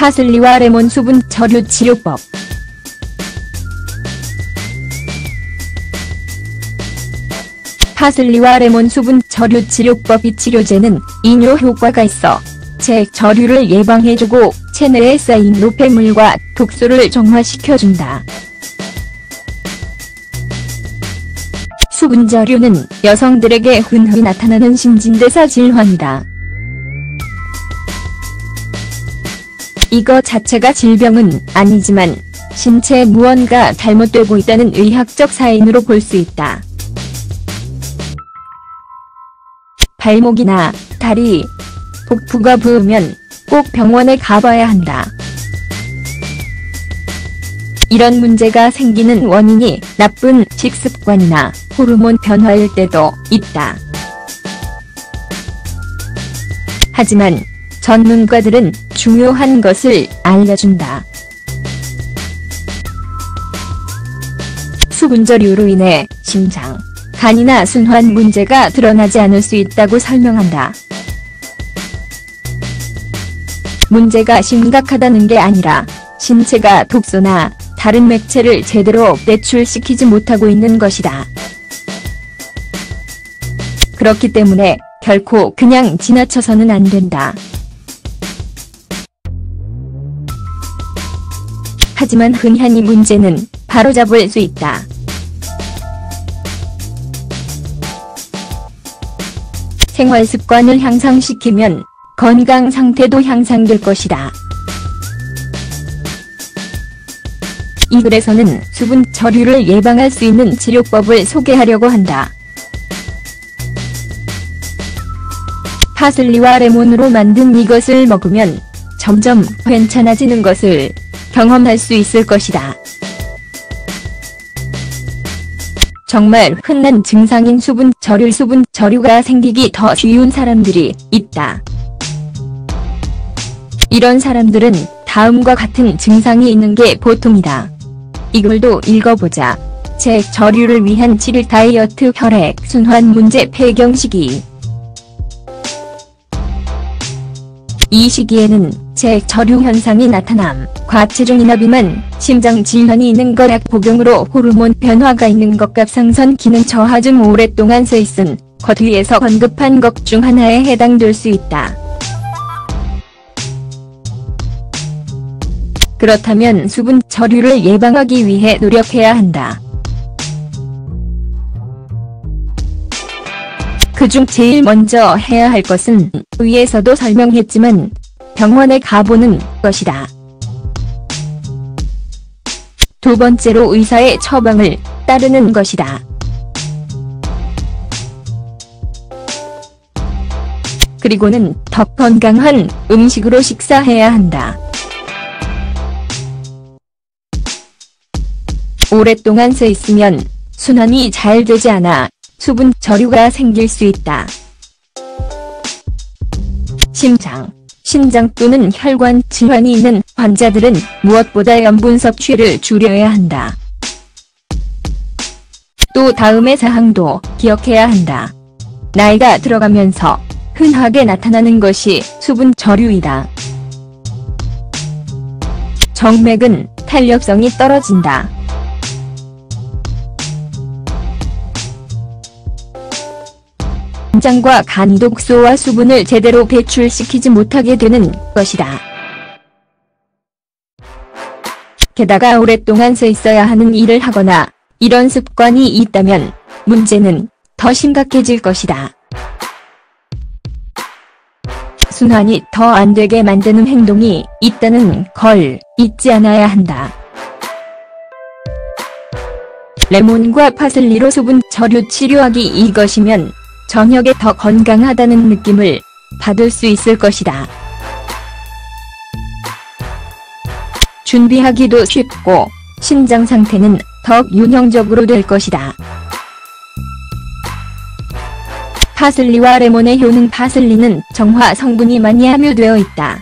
파슬리와 레몬 수분 저류 치료법. 파슬리와 레몬 수분 저류 치료법. 이 치료제는 이뇨 효과가 있어 저류를 예방해주고 체내에 쌓인 노폐물과 독소를 정화시켜준다. 수분 저류는 여성들에게 흔히 나타나는 신진대사 질환이다. 이거 자체가 질병은 아니지만 신체에 무언가 잘못되고 있다는 의학적 사인으로 볼 수 있다. 발목이나 다리, 복부가 부으면 꼭 병원에 가봐야 한다. 이런 문제가 생기는 원인이 나쁜 식습관이나 호르몬 변화일 때도 있다. 하지만 전문가들은 중요한 것을 알려준다. 수분저류로 인해 심장, 간이나 순환 문제가 드러나지 않을 수 있다고 설명한다. 문제가 심각하다는 게 아니라 신체가 독소나 다른 맥체를 제대로 배출시키지 못하고 있는 것이다. 그렇기 때문에 결코 그냥 지나쳐서는 안 된다. 하지만 흔한 이 문제는 바로잡을 수 있다. 생활 습관을 향상시키면 건강 상태도 향상될 것이다. 이 글에서는 수분 저류를 예방할 수 있는 치료법을 소개하려고 한다. 파슬리와 레몬으로 만든 이것을 먹으면 점점 괜찮아지는 것을 경험할 수 있을 것이다. 정말 흔한 증상인 수분 저류가 생기기 더 쉬운 사람들이 있다. 이런 사람들은 다음과 같은 증상이 있는 게 보통이다. 이 글도 읽어보자. 저류를 위한 7일 다이어트. 혈액 순환 문제. 폐경 시기. 이 시기에는 저류 현상이 나타남. 과체중이나 비만, 심장 질환이 있는 것, 악복용으로 호르몬 변화가 있는 것, 갑상선 기능 저하 중 오랫동안 서 있은 것 위에서 언급한 것 중 하나에 해당될 수 있다. 그렇다면 수분 저류를 예방하기 위해 노력해야 한다. 그중 제일 먼저 해야 할 것은 위에서도 설명했지만 병원에 가보는 것이다. 두 번째로 의사의 처방을 따르는 것이다. 그리고는 더 건강한 음식으로 식사해야 한다. 오랫동안 서 있으면 순환이 잘 되지 않아 수분 저류가 생길 수 있다. 심장 또는 혈관 질환이 있는 환자들은 무엇보다 염분 섭취를 줄여야 한다. 또 다음의 사항도 기억해야 한다. 나이가 들어가면서 흔하게 나타나는 것이 수분 저류이다. 정맥은 탄력성이 떨어진다. 심장과 간이 독소와 수분을 제대로 배출시키지 못하게 되는 것이다. 게다가 오랫동안 서 있어야 하는 일을 하거나 이런 습관이 있다면 문제는 더 심각해질 것이다. 순환이 더 안 되게 만드는 행동이 있다는 걸 잊지 않아야 한다. 레몬과 파슬리로 수분 저류 치료하기. 이것이면 저녁에 더 건강하다는 느낌을 받을 수 있을 것이다. 준비하기도 쉽고 신장 상태는 더 균형적으로 될 것이다. 파슬리와 레몬의 효능. 파슬리는 정화 성분이 많이 함유되어 있다.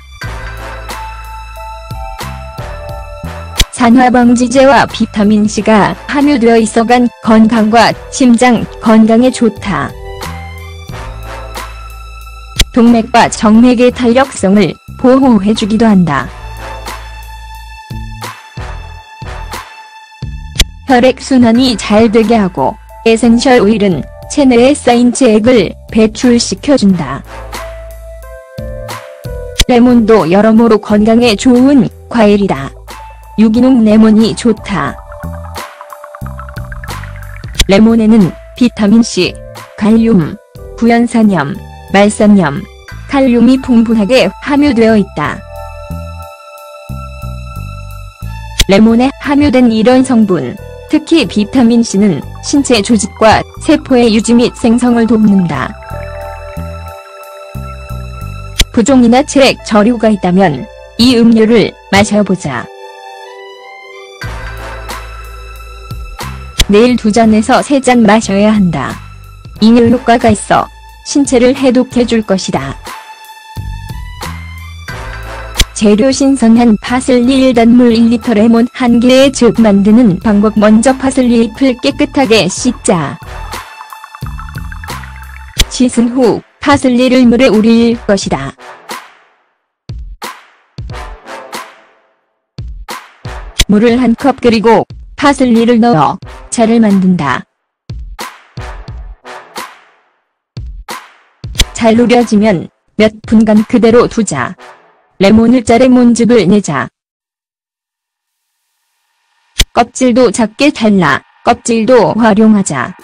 산화방지제와 비타민C가 함유되어 있어 간 건강과 심장 건강에 좋다. 동맥과 정맥의 탄력성을 보호해주기도 한다. 혈액순환이 잘 되게 하고 에센셜 오일은 체내에 쌓인 체액을 배출시켜준다. 레몬도 여러모로 건강에 좋은 과일이다. 유기농 레몬이 좋다. 레몬에는 비타민C, 칼륨, 구연산염, 말산염, 칼륨이 풍부하게 함유되어 있다. 레몬에 함유된 이런 성분, 특히 비타민C는 신체 조직과 세포의 유지 및 생성을 돕는다. 부종이나 체액 저류가 있다면 이 음료를 마셔보자. 매일 2잔에서 3잔 마셔야 한다. 이뇨 효과가 있어 신체를 해독해줄 것이다. 재료 신선한 파슬리 1단물 1리터 레몬 1개의 즙 만드는 방법. 먼저 파슬리 잎을 깨끗하게 씻자. 씻은 후 파슬리를 물에 우릴 것이다. 물을 1컵 끓이고 파슬리를 넣어 차를 만든다. 잘 우려지면 몇 분간 그대로 두자. 레몬을 짜 레몬즙을 내자. 껍질도 작게 잘라 껍질도 활용하자.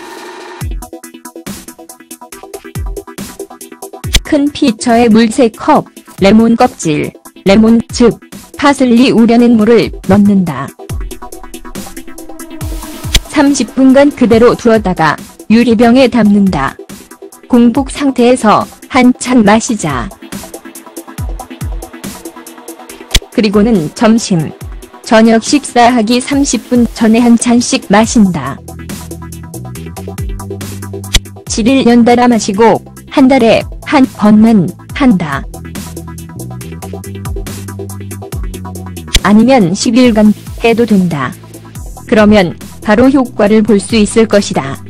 큰 피처에 물 3컵, 레몬 껍질, 레몬즙, 파슬리 우려낸 물을 넣는다. 30분간 그대로 두었다가 유리병에 담는다. 공복 상태에서 한찬 마시자. 그리고는 점심, 저녁 식사하기 30분 전에 한 잔씩 마신다. 7일 연달아 마시고 한 달에 한 번만 한다. 아니면 10일간 해도 된다. 그러면 바로 효과를 볼 수 있을 것이다.